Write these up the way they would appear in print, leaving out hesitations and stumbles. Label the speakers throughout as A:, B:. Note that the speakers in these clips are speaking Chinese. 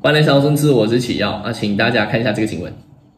A: 欢迎来到政治，我是启耀啊，请大家看一下这个新闻。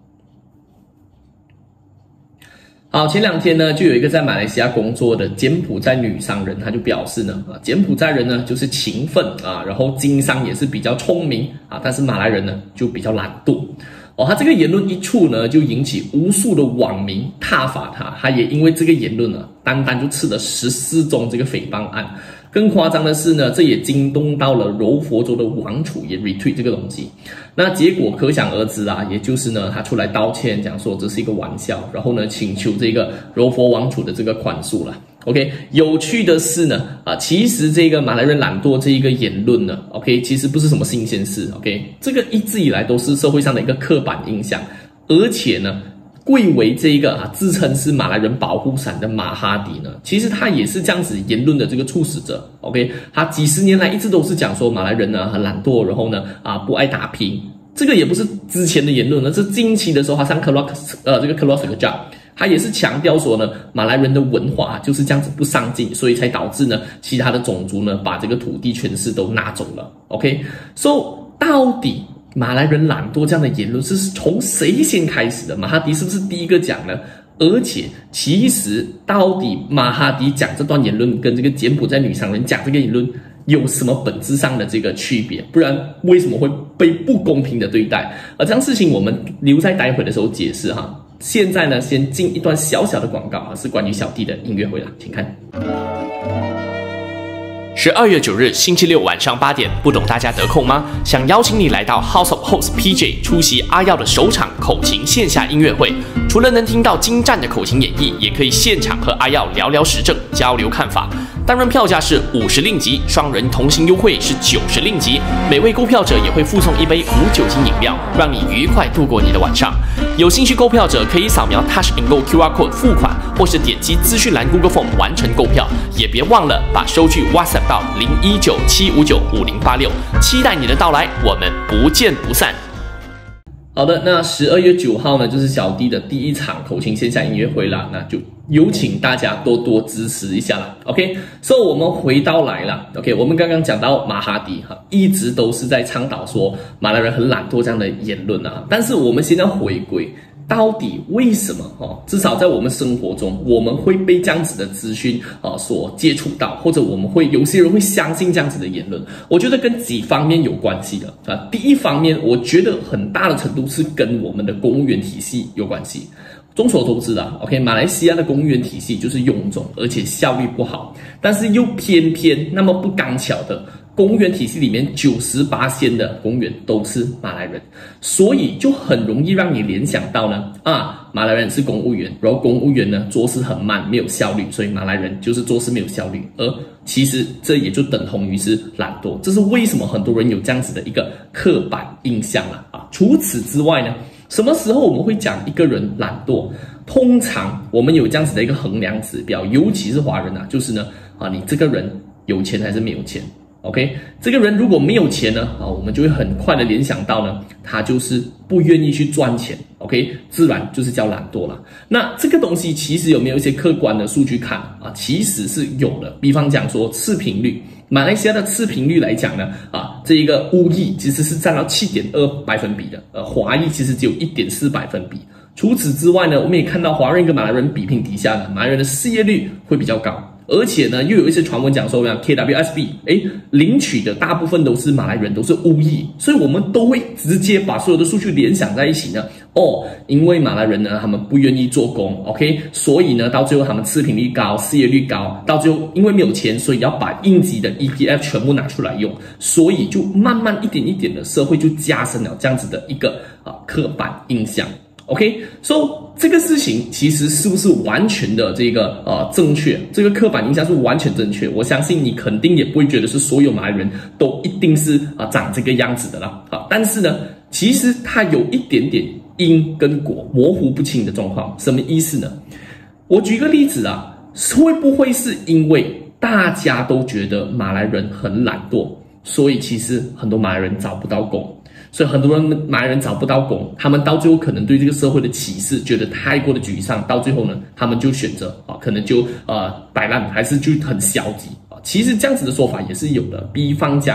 A: 好，前2天呢，就有一个在马来西亚工作的柬埔寨女商人，她就表示呢，柬埔寨人呢就是勤奋啊，然后经商也是比较聪明啊，但是马来人呢就比较懒惰。他这个言论一出呢，就引起无数的网民挞伐他，他也因为这个言论呢，单单就吃了14宗这个诽谤案。更夸张的是呢，这也惊动到了柔佛州的王储也 retweet 这个东西，那结果可想而知啊，也就是呢，他出来道歉，讲说这是一个玩笑，然后呢，请求这个柔佛王储的这个宽恕了。OK， 有趣的是呢，其实这个马来人懒惰这一个言论呢 ，OK， 其实不是什么新鲜事 ，OK， 这个一直以来都是社会上的一个刻板印象，而且呢，贵为这一个自称是马来人保护伞的马哈迪呢，其实他也是这样子言论的这个促使者 ，OK， 他几十年来一直都是讲说马来人呢很懒惰，然后呢不爱打拼，这个也不是之前的言论呢，是近期的时候他上克洛斯克教。他也是强调说呢，马来人的文化就是这样子不上进，所以才导致呢其他的种族呢把这个土地权势都拿走了。OK，so 到底马来人懒惰这样的言论是从谁先开始的？马哈迪是不是第一个讲呢？而且其实到底马哈迪讲这段言论跟这个柬埔寨女商人讲这个言论有什么本质上的这个区别？不然为什么会被不公平的对待？这样事情我们留在待会的时候解释哈。现在呢，先进一段小小的广告是关于小弟的音乐会啦，请看。
B: 12月9日星期六晚上8点，不懂大家得空吗？想邀请你来到 House of Host PJ 出席阿耀的首场口琴线下音乐会。除了能听到精湛的口琴演绎，也可以现场和阿耀聊聊时政，交流看法。单人票价是50令吉，双人同行优惠是90令吉。每位购票者也会附送一杯无酒精饮料，让你愉快度过你的晚上。有兴趣购票者可以扫描 Touch and Go QR Code 付款，或是点击资讯栏 Google Form 完成购票。也别忘了把收据 WhatsApp 到019-759-5086，期待你的到来，我们不见不散。
A: 好的，那12月9号呢，就是小弟的第一场口琴线下音乐会啦，那就有请大家多多支持一下啦。OK，so 我们回到来了。OK， 我们刚刚讲到马哈迪一直都是在倡导说马来人很懒惰这样的言论啊，但是我们现在回归。到底为什么至少在我们生活中，我们会被这样子的资讯所接触到，或者我们会有些人会相信这样子的言论？我觉得跟几方面有关系的第一方面，我觉得很大的程度是跟我们的公务员体系有关系。众所周知啊 ，OK， 马来西亚的公务员体系就是臃肿，而且效率不好，但是又偏偏那么不刚巧的。公务员体系里面98%的公务员都是马来人，所以就很容易让你联想到呢，马来人是公务员，然后公务员呢做事很慢，没有效率，所以马来人就是做事没有效率，而其实这也就等同于是懒惰，这是为什么很多人有这样子的一个刻板印象了啊。除此之外呢，什么时候我们会讲一个人懒惰？通常我们有这样子的一个衡量指标，尤其是华人就是呢，你这个人有钱还是没有钱？OK， 这个人如果没有钱呢，我们就会很快的联想到呢，他就是不愿意去赚钱 ，OK， 自然就是叫懒惰了。那这个东西其实有没有一些客观的数据看其实是有的。比方讲说次频率，马来西亚的次频率来讲呢，这一个巫裔其实是占到7.2%的，华裔其实只有1.4%。除此之外呢，我们也看到华人跟马来人比拼底下呢，马来人的失业率会比较高。而且呢，又有一些传闻讲说，KWSB， 领取的大部分都是马来人，都是巫裔，所以我们都会直接把所有的数据联想在一起呢。因为马来人呢，他们不愿意做工 ，OK， 所以呢，到最后他们次频率高，失业率高，到最后因为没有钱，所以要把应急的 EPF 全部拿出来用，所以就慢慢一点一点的社会就加深了这样子的一个刻板印象。OK，so 这个事情其实是不是完全的这个正确？这个刻板印象是完全正确，我相信你肯定也不会觉得是所有马来人都一定是长这个样子的啦。但是呢，其实它有一点点因跟果模糊不清的状况。什么意思呢？我举个例子会不会是因为大家都觉得马来人很懒惰，所以其实很多马来人找不到工？所以很多人马来人找不到工，他们到最后可能对这个社会的歧视觉得太过的沮丧，到最后呢，他们就选择可能就摆烂，还是就很消极其实这样子的说法也是有的。比方讲，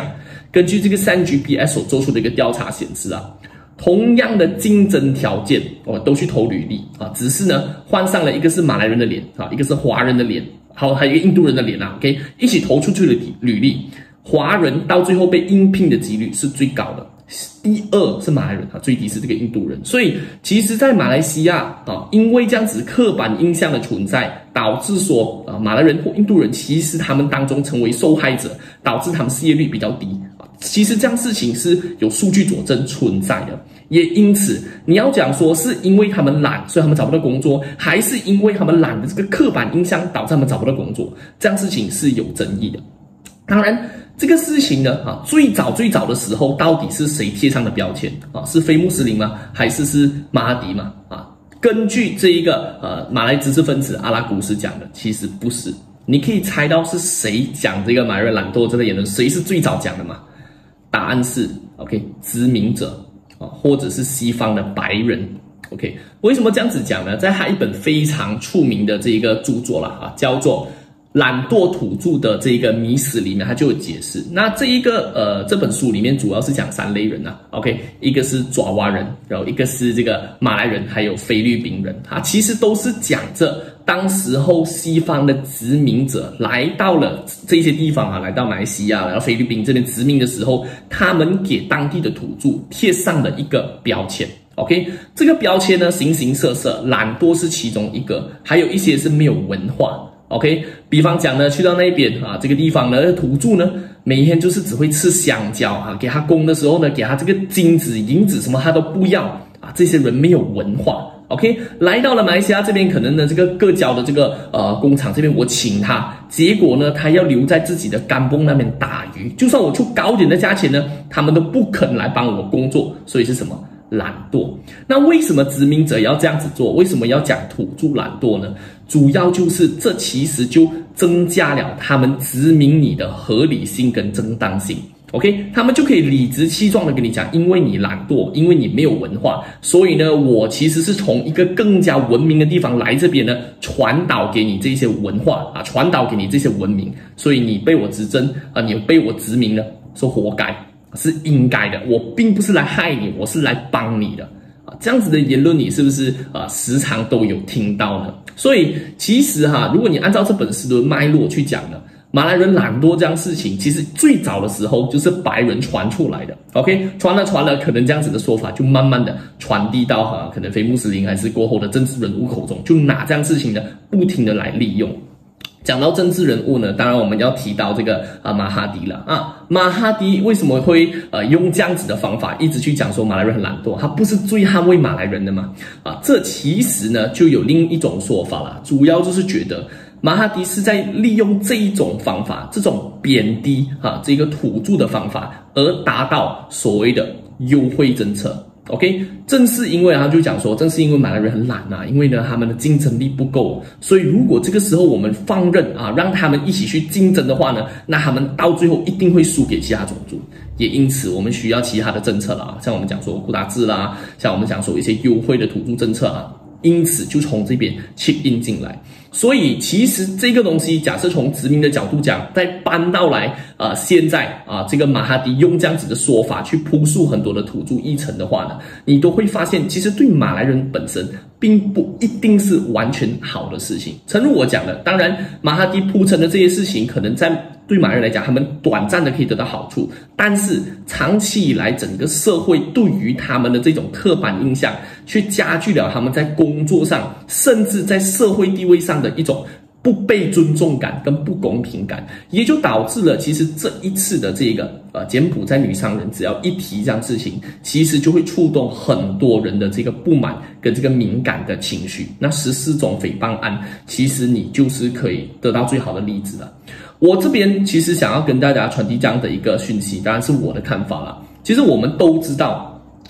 A: 根据这个 3GPS 所做出的一个调查显示啊，同样的竞争条件，都去投履历啊，只是呢换上了一个是马来人的脸啊，一个是华人的脸，好，还有一个印度人的脸啊 ，OK， 一起投出去的履历，华人到最后被应聘的几率是最高的。第二是马来人啊，最低是这个印度人。所以其实，在马来西亚啊，因为这样子刻板印象的存在，导致说马来人或印度人其实他们当中成为受害者，导致他们失业率比较低啊。其实这样事情是有数据佐证存在的。也因此，你要讲说是因为他们懒，所以他们找不到工作，还是因为他们懒的这个刻板印象导致他们找不到工作，这样事情是有争议的。当然。这个事情呢，最早的时候，到底是谁贴上的标签啊？是非穆斯林吗？还是马哈迪吗？啊，根据这一个马来知识分子阿拉古斯讲的，其实不是。你可以猜到是谁讲这个马来人懒惰这个言论，谁是最早讲的吗？答案是 OK， 殖民者啊，或者是西方的白人。OK， 为什么这样子讲呢？在他一本非常出名的这一个著作啦，叫做懒惰土著的这个迷思里面，他就有解释。那这本书里面主要是讲3类人，OK， 一个是爪哇人，然后一个是这个马来人，还有菲律宾人，其实都是讲着当时候西方的殖民者来到了这些地方来到马来西亚，来到菲律宾这边殖民的时候，他们给当地的土著贴上的一个标签。OK， 这个标签呢形形色色，懒惰是其中一个，还有一些是没有文化。OK， 比方讲呢，去到那边这个地方呢，土著呢，每天就是只会吃香蕉给他供的时候呢，给他这个金子、银子什么他都不要这些人没有文化。OK， 来到了马来西亚这边，可能呢这个各交的这个工厂这边我请他，结果呢他要留在自己的甘榜那边打鱼，就算我出高点的价钱呢，他们都不肯来帮我工作，所以是什么？懒惰。那为什么殖民者要这样子做？为什么要讲土著懒惰呢？主要就是这其实就增加了他们殖民你的合理性跟正当性。OK， 他们就可以理直气壮的跟你讲，因为你懒惰，因为你没有文化，所以呢，我其实是从一个更加文明的地方来这边呢，传导给你这些文化传导给你这些文明，所以你被我执政你被我殖民了，说活该。是应该的，我并不是来害你，我是来帮你的这样子的言论，你是不是时常都有听到呢？所以其实如果你按照这本书的脉络去讲呢，马来人懒惰这样事情，其实最早的时候就是白人传出来的。OK， 传了，可能这样子的说法就慢慢的传递到可能非穆斯林还是过后的政治人物口中，就拿这样事情呢不停的来利用。讲到政治人物呢，当然我们要提到这个马哈迪了马哈迪为什么会用这样子的方法一直去讲说马来人很懒惰？他不是最捍卫马来人的吗？这其实呢就有另一种说法啦，主要就是觉得马哈迪是在利用这一种方法，这种贬低这个土著的方法，而达到所谓的优惠政策。OK， 正是因为他就讲说，正是因为马来人很懒因为呢他们的竞争力不够，所以如果这个时候我们放任让他们一起去竞争的话呢，那他们到最后一定会输给其他种族。也因此我们需要其他的政策啦，像我们讲说库达制啦，像我们讲说一些优惠的土著政策因此就从这边chip in进来。所以其实这个东西假设从殖民的角度讲，再搬到来现在这个马哈迪用这样子的说法去铺述很多的土著议程的话呢，你都会发现其实对马来人本身并不一定是完全好的事情。诚如我讲的，当然马哈迪铺陈的这些事情可能在对马来人来讲他们短暂的可以得到好处，但是长期以来整个社会对于他们的这种刻板印象却加剧了他们在工作上甚至在社会地位上的一种不被尊重感跟不公平感，也就导致了其实这一次的这个柬埔寨女商人只要一提这样事情，其实就会触动很多人的这个不满跟这个敏感的情绪。那14种诽谤案其实你就是可以得到最好的例子了。我这边其实想要跟大家传递这样的一个讯息，当然是我的看法啦。其实我们都知道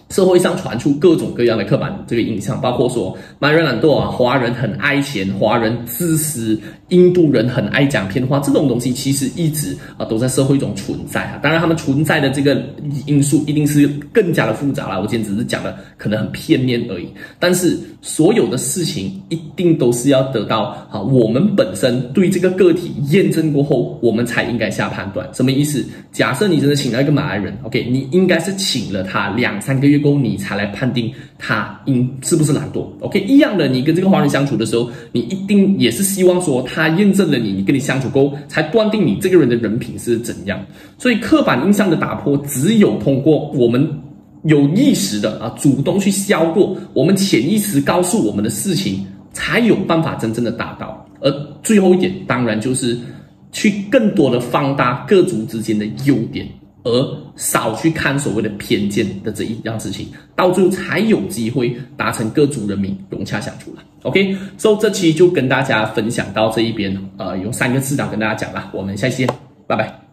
A: 社会上传出各种各样的刻板这个印象，包括说马人懒惰啊，华人很爱钱，华人自私，印度人很爱讲偏话，这种东西其实一直都在社会中存在啊。当然，他们存在的这个因素一定是更加的复杂啦。我今天只是讲的可能很片面而已，但是所有的事情一定都是要得到我们本身对这个个体验证过后，我们才应该下判断。什么意思？假设你真的请了一个马来人 ，OK， 你应该是请了他2-3个月过后，你才来判定他是不是懒惰 ，OK， 一样的，你跟这个华人相处的时候，你一定也是希望说他验证了你跟你相处过后，才断定你这个人的人品是怎样。所以刻板印象的打破，只有通过我们有意识的主动去消过我们潜意识告诉我们的事情，才有办法真正的达到。而最后一点，当然就是去更多的放大各族之间的优点，而少去看所谓的偏见的这一样事情，到最后才有机会达成各族人民融洽相处了。OK， 所以这期就跟大家分享到这一边，用3个字跟大家讲了，我们下期见，拜拜。